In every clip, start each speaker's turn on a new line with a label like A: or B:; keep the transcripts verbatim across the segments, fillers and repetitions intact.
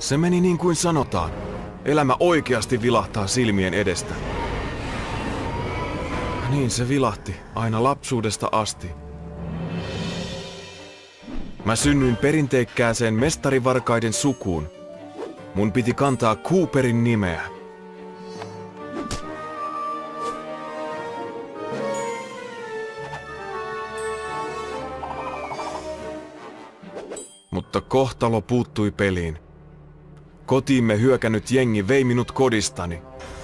A: Se meni niin kuin sanotaan. Elämä oikeasti vilahtaa silmien edestä. Niin se vilahti, aina lapsuudesta asti. Mä synnyin perinteikkääseen mestarivarkaiden sukuun. Mun piti kantaa Cooperin nimeä. Mutta kohtalo puuttui peliin. Kotiimme hyökännyt jengi vei minut kodistani.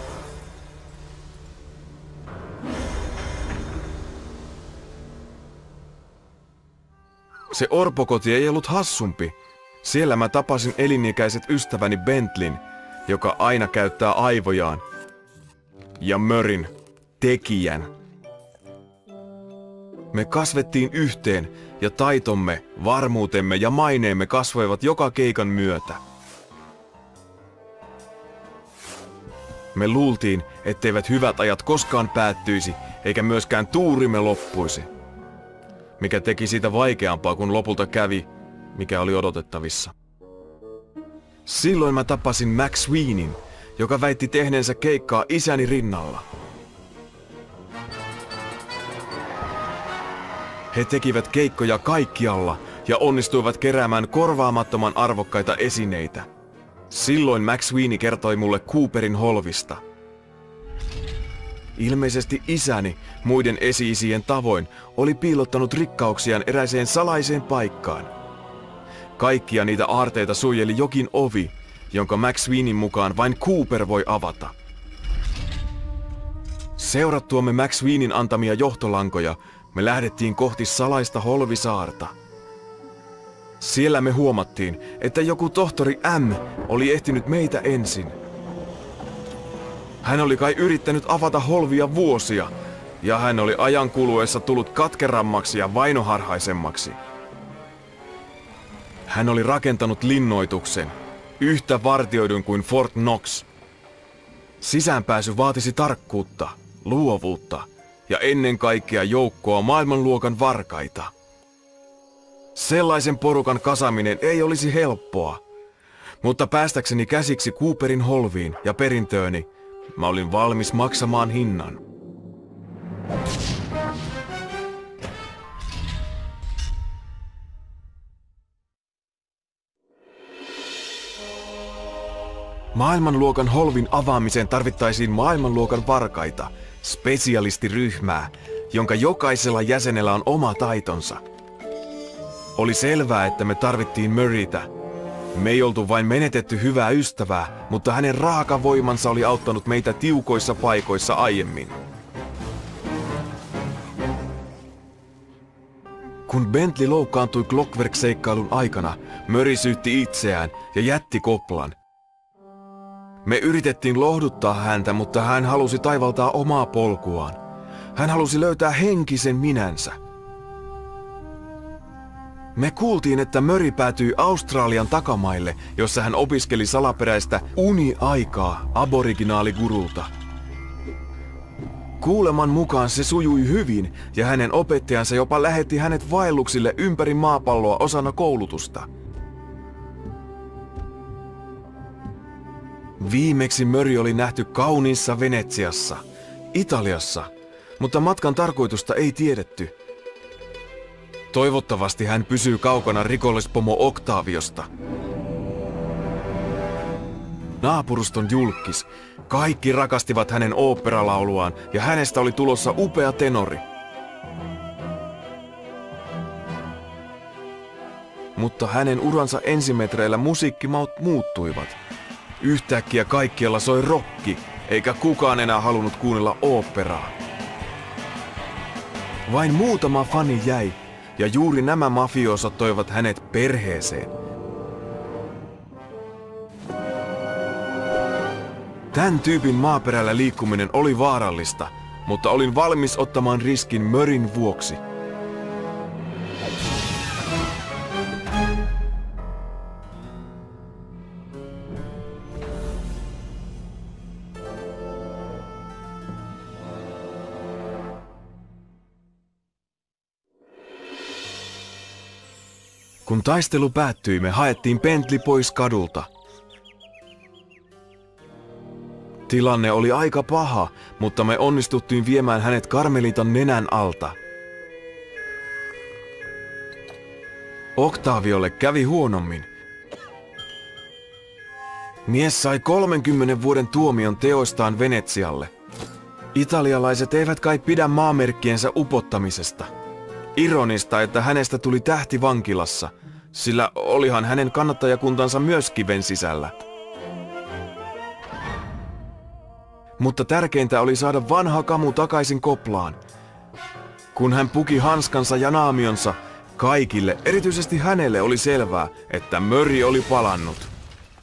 A: Se orpokoti ei ollut hassumpi. Siellä mä tapasin elinikäiset ystäväni Bentleyn, joka aina käyttää aivojaan. Ja Murrayn, tekijän. Me kasvettiin yhteen ja taitomme, varmuutemme ja maineemme kasvoivat joka keikan myötä. Me luultiin, etteivät hyvät ajat koskaan päättyisi, eikä myöskään tuurimme loppuisi. Mikä teki siitä vaikeampaa, kun lopulta kävi, mikä oli odotettavissa. Silloin mä tapasin Mac Sweeneyn, joka väitti tehneensä keikkaa isäni rinnalla. He tekivät keikkoja kaikkialla ja onnistuivat keräämään korvaamattoman arvokkaita esineitä. Silloin Mac Sweeney kertoi mulle Cooperin holvista. Ilmeisesti isäni, muiden esi-isien tavoin, oli piilottanut rikkauksiaan eräiseen salaiseen paikkaan. Kaikkia niitä aarteita suojeli jokin ovi, jonka Mac Sweeneyn mukaan vain Cooper voi avata. Seurattuamme Mac Sweeneyn antamia johtolankoja, me lähdettiin kohti salaista Holvisaarta. Siellä me huomattiin, että joku tohtori M oli ehtinyt meitä ensin. Hän oli kai yrittänyt avata holvia vuosia, ja hän oli ajan kuluessa tullut katkerammaksi ja vainoharhaisemmaksi. Hän oli rakentanut linnoituksen, yhtä vartioidun kuin Fort Knox. Sisäänpääsy vaatisi tarkkuutta, luovuutta ja ennen kaikkea joukkoa maailmanluokan varkaita. Sellaisen porukan kasaminen ei olisi helppoa, mutta päästäkseni käsiksi Cooperin holviin ja perintööni, mä olin valmis maksamaan hinnan. Maailmanluokan holvin avaamiseen tarvittaisiin maailmanluokan varkaita, spesialistiryhmää, jonka jokaisella jäsenellä on oma taitonsa. Oli selvää, että me tarvittiin Murraytä. Me ei oltu vain menetetty hyvää ystävää, mutta hänen raaka voimansa oli auttanut meitä tiukoissa paikoissa aiemmin. Kun Bentley loukkaantui Clockwork-seikkailun aikana, Murray syytti itseään ja jätti koplan. Me yritettiin lohduttaa häntä, mutta hän halusi taivaltaa omaa polkuaan. Hän halusi löytää henkisen minänsä. Me kuultiin, että Murray päätyi Australian takamaille, jossa hän opiskeli salaperäistä uni-aikaa aboriginaali-gurulta. Kuuleman mukaan se sujui hyvin ja hänen opettajansa jopa lähetti hänet vaelluksille ympäri maapalloa osana koulutusta. Viimeksi Murray oli nähty kauniissa Venetsiassa, Italiassa, mutta matkan tarkoitusta ei tiedetty. Toivottavasti hän pysyy kaukana rikollispomo Octaviosta. Naapuruston julkkis. Kaikki rakastivat hänen oopperalauluaan ja hänestä oli tulossa upea tenori. Mutta hänen uransa ensimetreillä musiikkimaut muuttuivat. Yhtäkkiä kaikkialla soi rokki, eikä kukaan enää halunnut kuunnella oopperaa. Vain muutama fani jäi, ja juuri nämä mafiosat toivat hänet perheeseen. Tän tyypin maaperällä liikkuminen oli vaarallista, mutta olin valmis ottamaan riskin Murrayn vuoksi. Kun taistelu päättyi, me haettiin Bentley pois kadulta. Tilanne oli aika paha, mutta me onnistuttiin viemään hänet Karmelitan nenän alta. Octaviolle kävi huonommin. Mies sai kolmenkymmenen vuoden tuomion teoistaan Venetsialle. Italialaiset eivät kai pidä maamerkkiensä upottamisesta. Ironista, että hänestä tuli tähti vankilassa, sillä olihan hänen kannattajakuntansa myös kiven sisällä. Mutta tärkeintä oli saada vanha Kamu takaisin Koplaan. Kun hän puki hanskansa ja naamionsa, kaikille, erityisesti hänelle, oli selvää, että Murray oli palannut.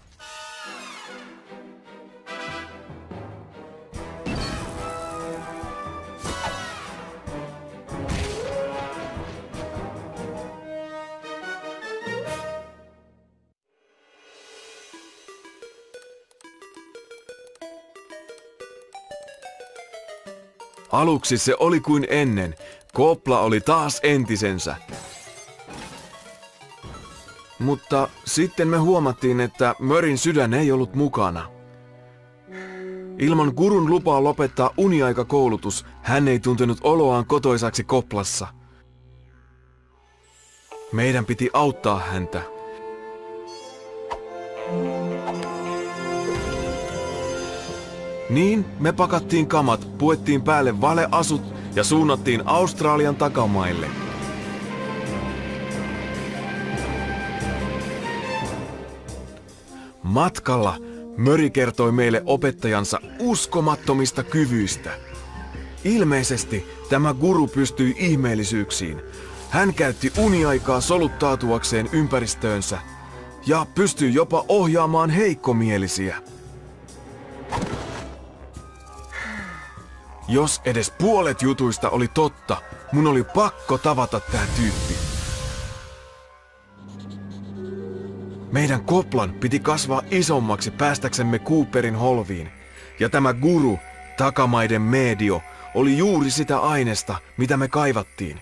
A: Aluksi se oli kuin ennen. Kopla oli taas entisensä. Mutta sitten me huomattiin, että Murrayn sydän ei ollut mukana. Ilman gurun lupaa lopettaa uniaikakoulutus, hän ei tuntenut oloaan kotoisaksi Koplassa. Meidän piti auttaa häntä. Niin, me pakattiin kamat, puettiin päälle valeasut ja suunnattiin Australian takamaille. Matkalla Murray kertoi meille opettajansa uskomattomista kyvyistä. Ilmeisesti tämä guru pystyi ihmeellisyyksiin. Hän käytti uniaikaa soluttautuakseen ympäristöönsä ja pystyi jopa ohjaamaan heikkomielisiä. Jos edes puolet jutuista oli totta, mun oli pakko tavata tää tyyppi. Meidän Koplan piti kasvaa isommaksi päästäksemme Cooperin holviin. Ja tämä guru, takamaiden medio, oli juuri sitä ainesta, mitä me kaivattiin.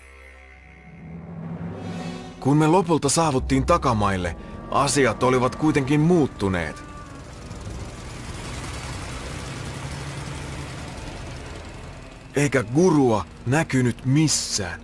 A: Kun me lopulta saavuttiin takamaille, asiat olivat kuitenkin muuttuneet. Eikä gurua näkynyt missään.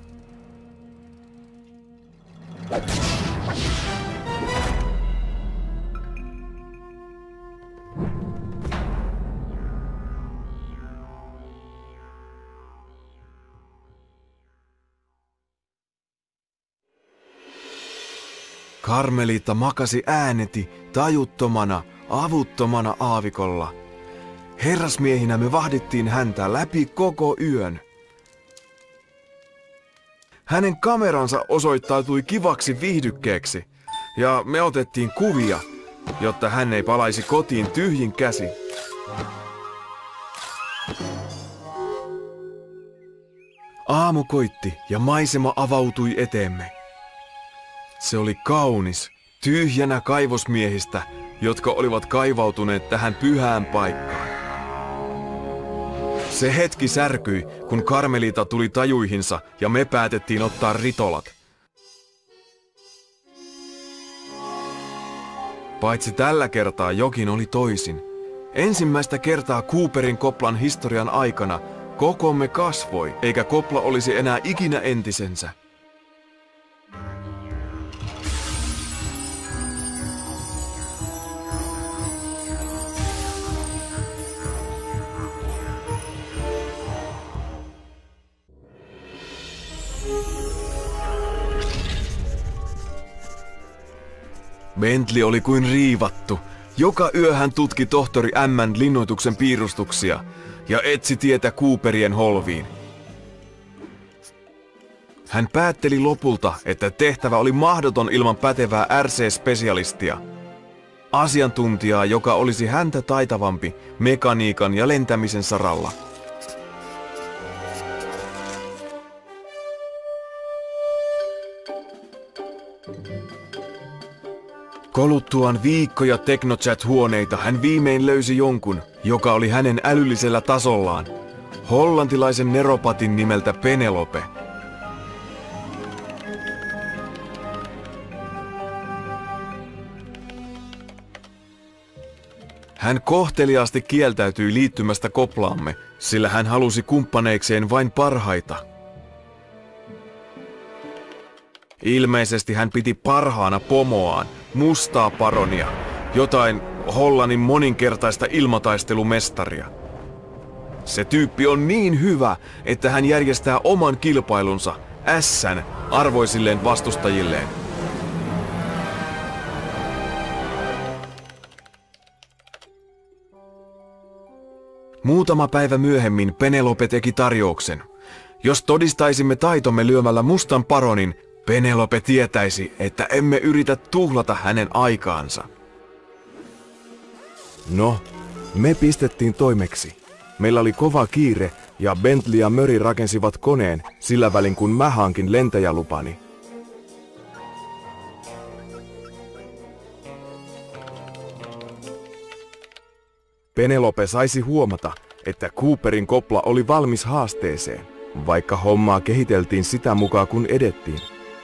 A: Karmelita makasi ääneti tajuttomana, avuttomana aavikolla. Herrasmiehinä me vahdittiin häntä läpi koko yön. Hänen kameransa osoittautui kivaksi viihdykkeeksi, ja me otettiin kuvia, jotta hän ei palaisi kotiin tyhjin käsi. Aamu koitti ja maisema avautui eteemme. Se oli kaunis, tyhjänä kaivosmiehistä, jotka olivat kaivautuneet tähän pyhään paikkaan. Se hetki särkyi, kun Karmelita tuli tajuihinsa ja me päätettiin ottaa ritolat. Paitsi tällä kertaa jokin oli toisin. Ensimmäistä kertaa Cooperin Koplan historian aikana kokomme kasvoi, eikä Kopla olisi enää ikinä entisensä. Bentley oli kuin riivattu. Joka yö hän tutki tohtori M:n linnoituksen piirustuksia ja etsi tietä Cooperien holviin. Hän päätteli lopulta, että tehtävä oli mahdoton ilman pätevää R C-spesialistia. Asiantuntijaa, joka olisi häntä taitavampi mekaniikan ja lentämisen saralla. Koluttuaan viikkoja Technochat-huoneita hän viimein löysi jonkun, joka oli hänen älyllisellä tasollaan. Hollantilaisen neropatin nimeltä Penelope. Hän kohteliaasti kieltäytyi liittymästä koplaamme, sillä hän halusi kumppaneikseen vain parhaita. Ilmeisesti hän piti parhaana pomoaan, mustaa paronia, jotain Hollannin moninkertaista ilmataistelumestaria. Se tyyppi on niin hyvä, että hän järjestää oman kilpailunsa, ässän, arvoisilleen vastustajilleen. Muutama päivä myöhemmin Penelope teki tarjouksen. Jos todistaisimme taitomme lyömällä mustan paronin, Penelope tietäisi, että emme yritä tuhlata hänen aikaansa.
B: No, me pistettiin toimeksi. Meillä oli kova kiire ja Bentley ja Murray rakensivat koneen sillä välin kun mä hankin lentäjälupani. Penelope saisi huomata, että Cooperin kopla oli valmis haasteeseen, vaikka hommaa kehiteltiin sitä mukaan kun edettiin.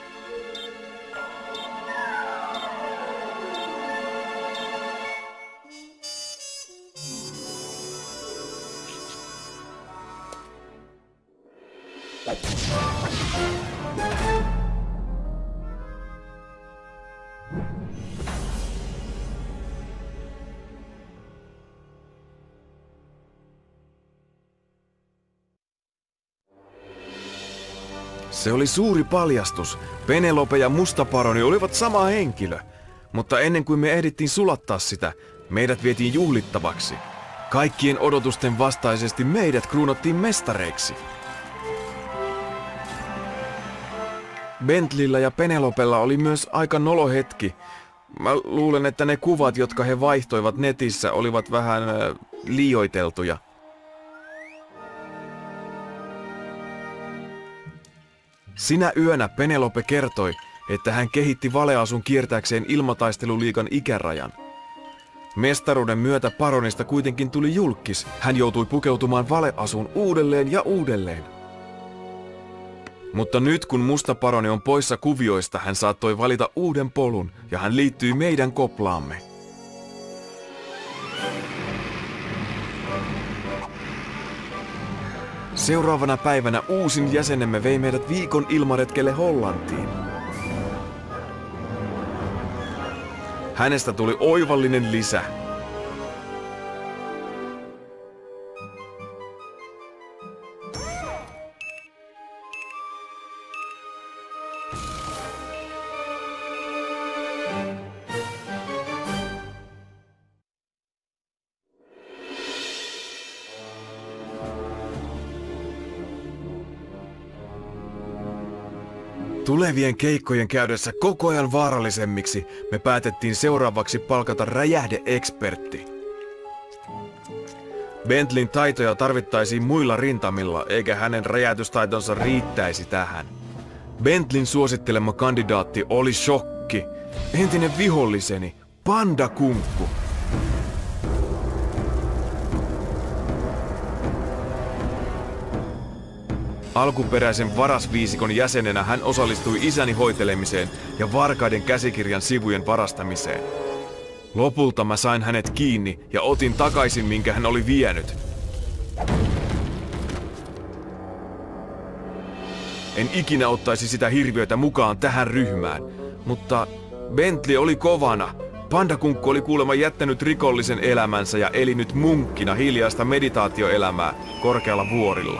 A: Se oli suuri paljastus. Penelope ja musta paroni olivat sama henkilö. Mutta ennen kuin me ehdittiin sulattaa sitä, meidät vietiin juhlittavaksi. Kaikkien odotusten vastaisesti meidät kruunattiin mestareiksi. Bentleyllä ja Penelopella oli myös aika nolo hetki. Mä luulen, että ne kuvat, jotka he vaihtoivat netissä, olivat vähän äh, liioiteltuja. Sinä yönä Penelope kertoi, että hän kehitti valeasun kiertääkseen ilmataisteluliigan ikärajan. Mestaruuden myötä paronista kuitenkin tuli julkkis. Hän joutui pukeutumaan valeasuun uudelleen ja uudelleen. Mutta nyt kun musta paroni on poissa kuvioista, hän saattoi valita uuden polun ja hän liittyi meidän koplaamme. Seuraavana päivänä uusin jäsenemme vei meidät viikon ilmaretkelle Hollantiin. Hänestä tuli oivallinen lisä. Tulevien keikkojen käydessä koko ajan vaarallisemmiksi me päätettiin seuraavaksi palkata räjähde-ekspertti. Bentleyn taitoja tarvittaisiin muilla rintamilla, eikä hänen räjäytystaitonsa riittäisi tähän. Bentleyn suosittelema kandidaatti oli shokki. Entinen viholliseni, Panda Kunkku. Alkuperäisen varasviisikon jäsenenä hän osallistui isäni hoitelemiseen ja varkaiden käsikirjan sivujen varastamiseen. Lopulta mä sain hänet kiinni ja otin takaisin, minkä hän oli vienyt. En ikinä ottaisi sitä hirviötä mukaan tähän ryhmään, mutta Bentley oli kovana. Pandakunkku oli kuulemma jättänyt rikollisen elämänsä ja eli nyt munkkina hiljaista meditaatioelämää korkealla vuorilla.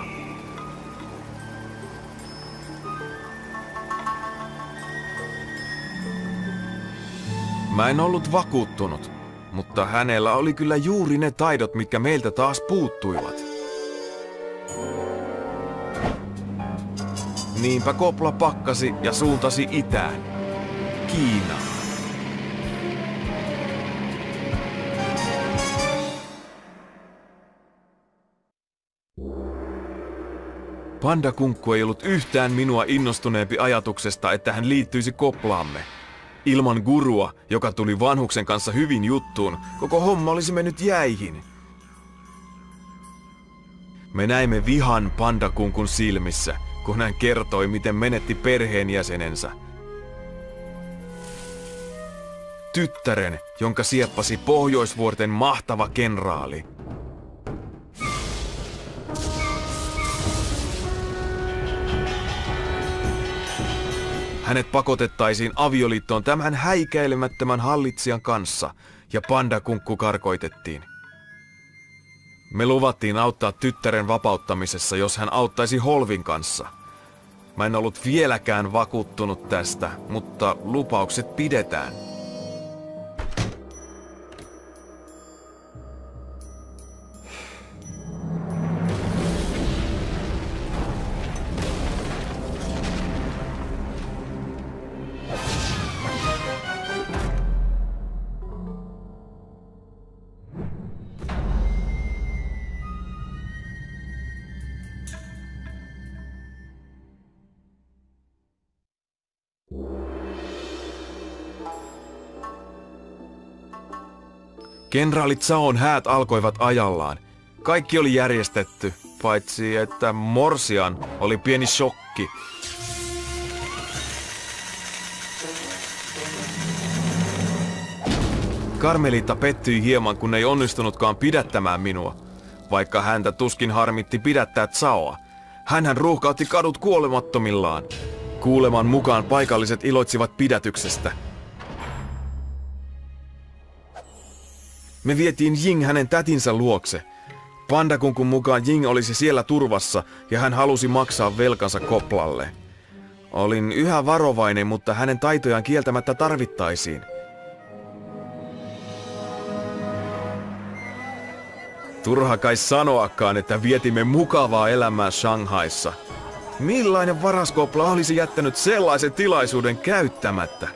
A: Mä en ollut vakuuttunut, mutta hänellä oli kyllä juuri ne taidot, mitkä meiltä taas puuttuivat. Niinpä kopla pakkasi ja suuntasi itään, Kiinaan. Pandakunkku ei ollut yhtään minua innostuneempi ajatuksesta, että hän liittyisi koplaamme. Ilman gurua, joka tuli vanhuksen kanssa hyvin juttuun, koko homma olisi mennyt jäihin. Me näimme vihan Pandakunkun silmissä, kun hän kertoi, miten menetti perheenjäsenensä. tyttären, jonka sieppasi Pohjoisvuorten mahtava kenraali. Hänet pakotettaisiin avioliittoon tämän häikäilemättömän hallitsijan kanssa, ja pandakunkku karkoitettiin. Me luvattiin auttaa tyttären vapauttamisessa, jos hän auttaisi Holvin kanssa. Mä en ollut vieläkään vakuuttunut tästä, mutta lupaukset pidetään. Kenraali Zaon häät alkoivat ajallaan. Kaikki oli järjestetty, paitsi että Morsian oli pieni shokki. Carmelita pettyi hieman, kun ei onnistunutkaan pidättämään minua, vaikka häntä tuskin harmitti pidättää Zaoa. Hänhän ruuhkautti kadut kuolemattomillaan. Kuuleman mukaan paikalliset iloitsivat pidätyksestä. Me vietiin Jing hänen tätinsä luokse. Pandakunkun mukaan Jing olisi siellä turvassa ja hän halusi maksaa velkansa Koplalle. Olin yhä varovainen, mutta hänen taitojaan kieltämättä tarvittaisiin. Turha kai sanoakaan, että vietimme mukavaa elämää Shanghaissa. Millainen varaskopla olisi jättänyt sellaisen tilaisuuden käyttämättä?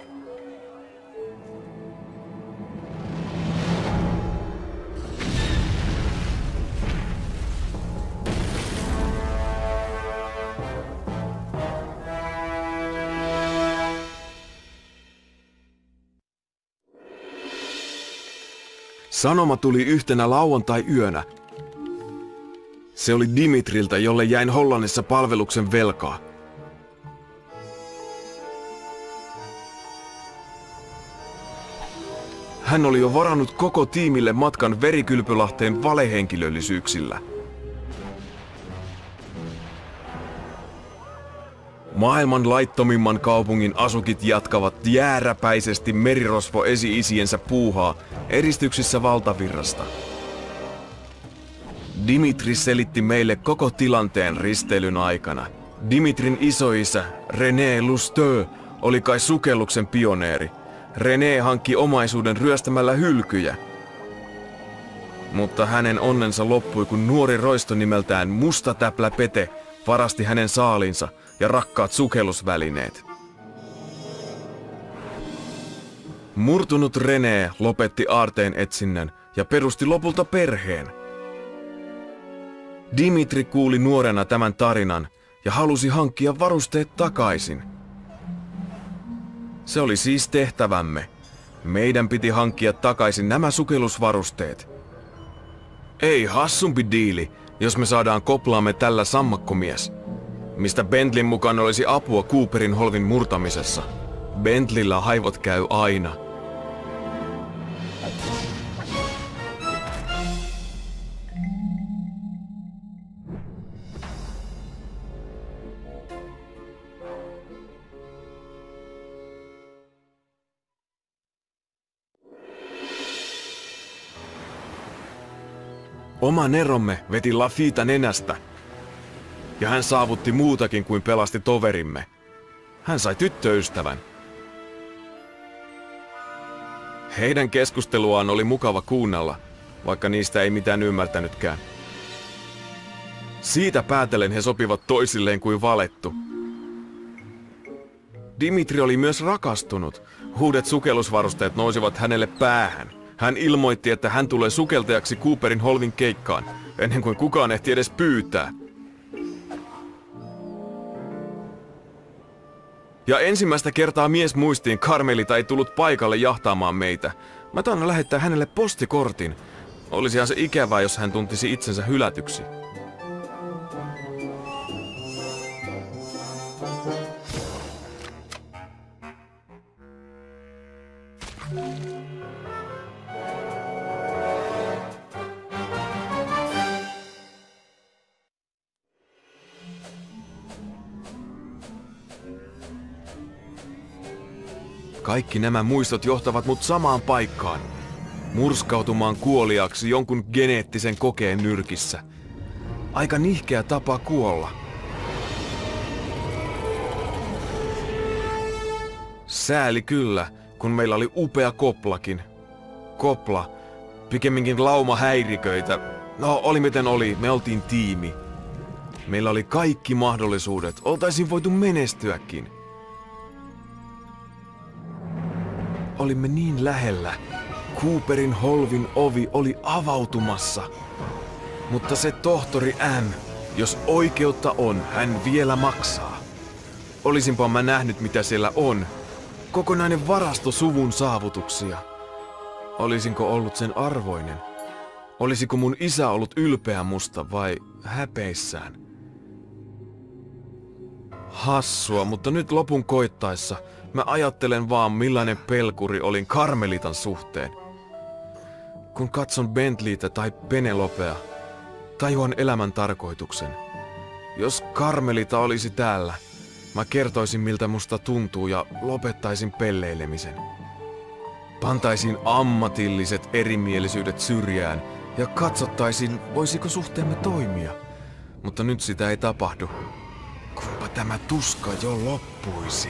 A: Sanoma tuli yhtenä lauantai-yönä. Se oli Dimitriltä, jolle jäin Hollannissa palveluksen velkaa. Hän oli jo varannut koko tiimille matkan Verikylpylahteen valehenkilöllisyyksillä. Maailman laittomimman kaupungin asukit jatkavat jääräpäisesti merirosvo esi-isiensä puuhaa eristyksissä valtavirrasta. Dimitri selitti meille koko tilanteen risteilyn aikana. Dimitrin isoisä René Lusteux oli kai sukelluksen pioneeri. René hankki omaisuuden ryöstämällä hylkyjä. Mutta hänen onnensa loppui, kun nuori roisto nimeltään Musta Täplä Pete varasti hänen saalinsa ja rakkaat sukellusvälineet. Murtunut René lopetti aarteen etsinnän ja perusti lopulta perheen. Dimitri kuuli nuorena tämän tarinan ja halusi hankkia varusteet takaisin. Se oli siis tehtävämme. Meidän piti hankkia takaisin nämä sukellusvarusteet. Ei hassumpi diili, jos me saadaan koplaamme tällä sammakkomies, mistä Bentleyn mukaan olisi apua Cooperin holvin murtamisessa. Bentleyllä haivot käy aina. Oma neromme veti Lafita nenästä, ja hän saavutti muutakin kuin pelasti toverimme. Hän sai tyttöystävän. Heidän keskusteluaan oli mukava kuunnella, vaikka niistä ei mitään ymmärtänytkään. Siitä päätellen he sopivat toisilleen kuin valettu. Dimitri oli myös rakastunut. Uudet sukellusvarusteet nousivat hänelle päähän. Hän ilmoitti, että hän tulee sukeltajaksi Cooperin holvin keikkaan, ennen kuin kukaan ehti edes pyytää. Ja ensimmäistä kertaa mies muistiin Carmelita ei tullut paikalle jahtaamaan meitä. Mä taina lähettää hänelle postikortin. Olisihan se ikävää, jos hän tuntisi itsensä hylätyksi. Kaikki nämä muistot johtavat mut samaan paikkaan. Murskautumaan kuoliaksi jonkun geneettisen kokeen nyrkissä. Aika nihkeä tapa kuolla. Sääli kyllä, kun meillä oli upea koplakin. Kopla, pikemminkin lauma häiriköitä. No, oli miten oli, me oltiin tiimi. Meillä oli kaikki mahdollisuudet, oltaisiin voitu menestyäkin. Olimme niin lähellä. Cooperin holvin ovi oli avautumassa. Mutta se tohtori M, jos oikeutta on, hän vielä maksaa. Olisinpa mä nähnyt, mitä siellä on. Kokonainen varasto suvun saavutuksia. Olisinko ollut sen arvoinen? Olisiko mun isä ollut ylpeä musta vai häpeissään? Hassua, mutta nyt lopun koittaessa mä ajattelen vaan, millainen pelkuri olin Carmelitan suhteen. Kun katson Bentleytä tai Penelopea, tajuan elämän tarkoituksen. Jos Carmelita olisi täällä, mä kertoisin miltä musta tuntuu ja lopettaisin pelleilemisen. Pantaisin ammatilliset erimielisyydet syrjään ja katsottaisiin, voisiko suhteemme toimia. Mutta nyt sitä ei tapahdu. Kunpa tämä tuska jo loppuisi.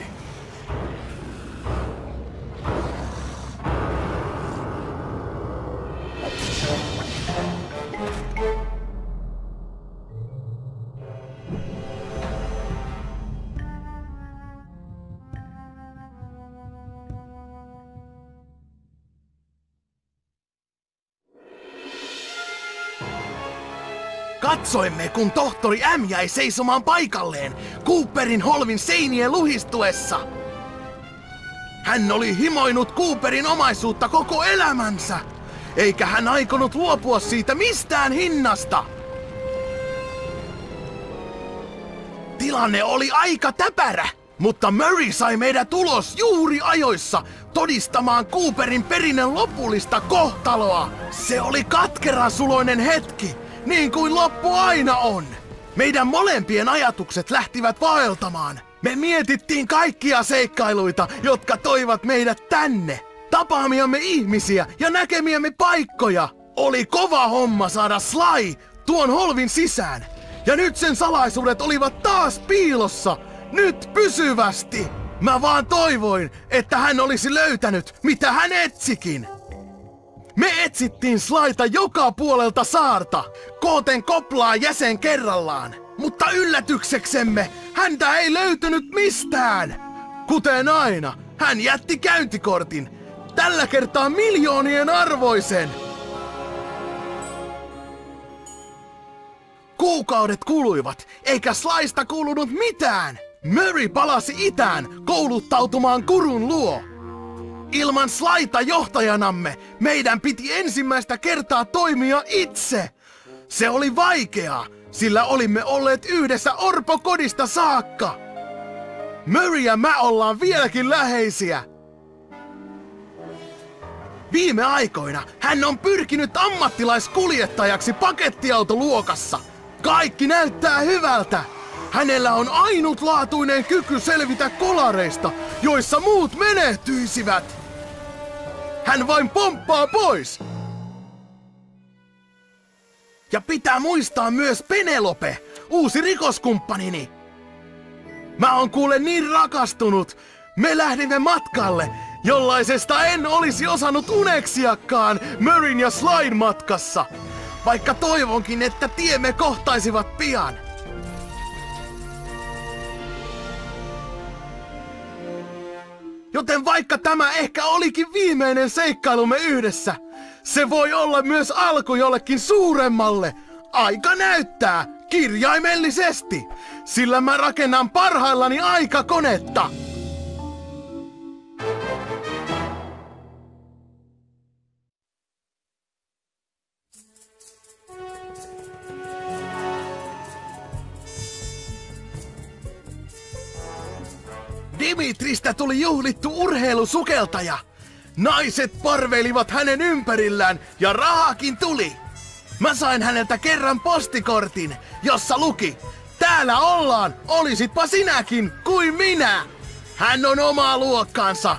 C: Katsoimme, kun tohtori M jäi seisomaan paikalleen Cooperin holvin seinien luhistuessa. Hän oli himoinut Cooperin omaisuutta koko elämänsä, eikä hän aikonut luopua siitä mistään hinnasta. Tilanne oli aika täpärä, mutta Murray sai meidät ulos juuri ajoissa todistamaan Cooperin perinnön lopullista kohtaloa. Se oli katkeransuloinen hetki. Niin kuin loppu aina on. Meidän molempien ajatukset lähtivät vaeltamaan. Me mietittiin kaikkia seikkailuita, jotka toivat meidät tänne. Tapaamiamme ihmisiä ja näkemiämme paikkoja. Oli kova homma saada Sly tuon holvin sisään. Ja nyt sen salaisuudet olivat taas piilossa. Nyt pysyvästi. Mä vaan toivoin, että hän olisi löytänyt, mitä hän etsikin. Me etsittiin Slyta joka puolelta saarta, kooten koplaa jäsen kerrallaan. Mutta yllätykseksemme häntä ei löytynyt mistään. Kuten aina, hän jätti käyntikortin. Tällä kertaa miljoonien arvoisen. Kuukaudet kuluivat, eikä Slysta kuulunut mitään. Murray palasi itään kouluttautumaan Gurun luo. Ilman Slyta johtajanamme meidän piti ensimmäistä kertaa toimia itse. Se oli vaikeaa, sillä olimme olleet yhdessä orpokodista saakka. Murray ja mä ollaan vieläkin läheisiä. Viime aikoina hän on pyrkinyt ammattilaiskuljettajaksi pakettiautoluokassa. Kaikki näyttää hyvältä. Hänellä on ainutlaatuinen kyky selvitä kolareista, joissa muut menehtyisivät. Hän vain pomppaa pois. Ja pitää muistaa myös Penelope, uusi rikoskumppanini. Mä oon kuule niin rakastunut. Me lähdimme matkalle, jollaisesta en olisi osannut uneksiakaan Murrayn ja Slyn matkassa. Vaikka toivonkin, että tiemme kohtaisivat pian. Joten vaikka tämä ehkä olikin viimeinen seikkailumme yhdessä, se voi olla myös alku jollekin suuremmalle. Aika näyttää, kirjaimellisesti, sillä mä rakennan parhaillani aikakonetta. Dimitristä tuli juhlittu urheilusukeltaja. Naiset parveilivat hänen ympärillään ja rahakin tuli. Mä sain häneltä kerran postikortin, jossa luki: täällä ollaan, olisitpa sinäkin kuin minä. Hän on omaa luokkaansa.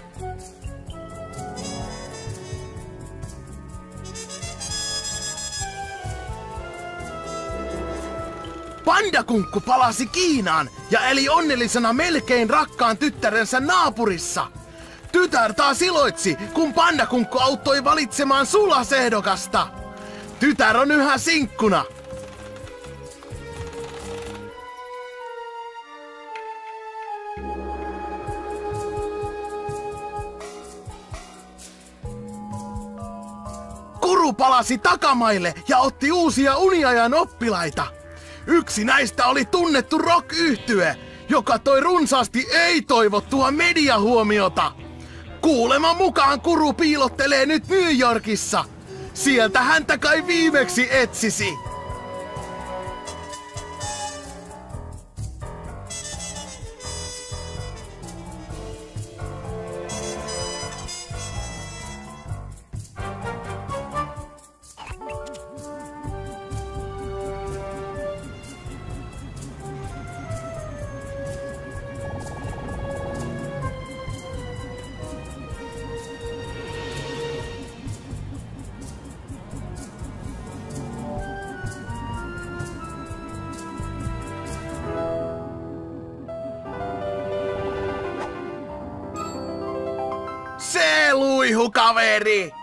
C: Pandakunkku palasi Kiinaan ja eli onnellisena melkein rakkaan tyttärensä naapurissa. Tytär taas iloitsi, kun Pandakunkku auttoi valitsemaan sulasehdokasta. Tytär on yhä sinkkuna. Kuru palasi takamaille ja otti uusia uniajan oppilaita. Yksi näistä oli tunnettu rock-yhtye, joka toi runsaasti ei-toivottua mediahuomiota. Kuuleman mukaan Kuru piilottelee nyt New Yorkissa. Sieltä häntä kai viimeksi etsisi. Se luihu, kaveri!